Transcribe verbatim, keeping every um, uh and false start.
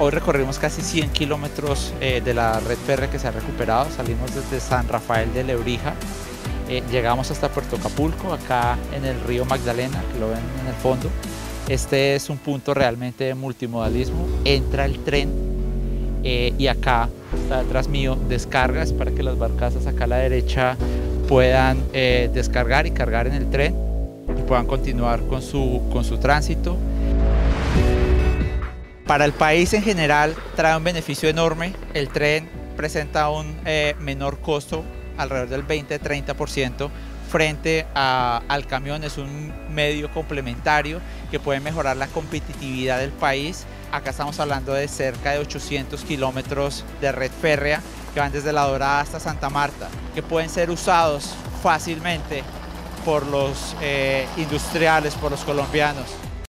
Hoy recorrimos casi cien kilómetros eh, de la red férrea que se ha recuperado. Salimos desde San Rafael de Lebrija, eh, llegamos hasta Puerto Acapulco, acá en el río Magdalena, que lo ven en el fondo. Este es un punto realmente de multimodalismo. Entra el tren eh, y acá, está detrás mío, descargas para que las barcazas acá a la derecha puedan eh, descargar y cargar en el tren y puedan continuar con su, con su tránsito. Para el país en general trae un beneficio enorme. El tren presenta un eh, menor costo, alrededor del veinte a treinta por ciento, frente a, al camión. Es un medio complementario que puede mejorar la competitividad del país. Acá estamos hablando de cerca de ochocientos kilómetros de red férrea que van desde La Dorada hasta Santa Marta, que pueden ser usados fácilmente por los eh, industriales, por los colombianos.